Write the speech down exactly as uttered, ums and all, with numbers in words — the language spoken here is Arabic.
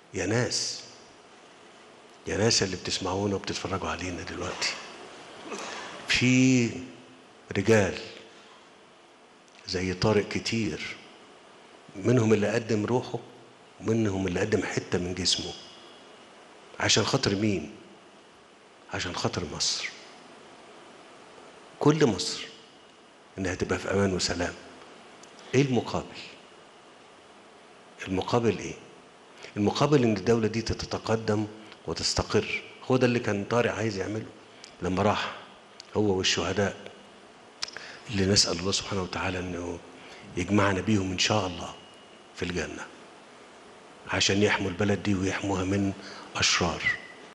يا ناس يا ناس اللي بتسمعونا وبتتفرجوا علينا دلوقتي، في رجال زي طارق كتير، منهم اللي قدم روحه ومنهم اللي قدم حتة من جسمه. عشان خاطر مين؟ عشان خاطر مصر، كل مصر انها تبقى في امان وسلام. ايه المقابل؟ المقابل ايه؟ المقابل ان الدولة دي تتقدم وتستقر. هو ده اللي كان طارق عايز يعمله لما راح هو والشهداء اللي نسأل الله سبحانه وتعالى انه يجمعنا بيهم ان شاء الله في الجنة، عشان يحموا البلد دي ويحموها من اشرار.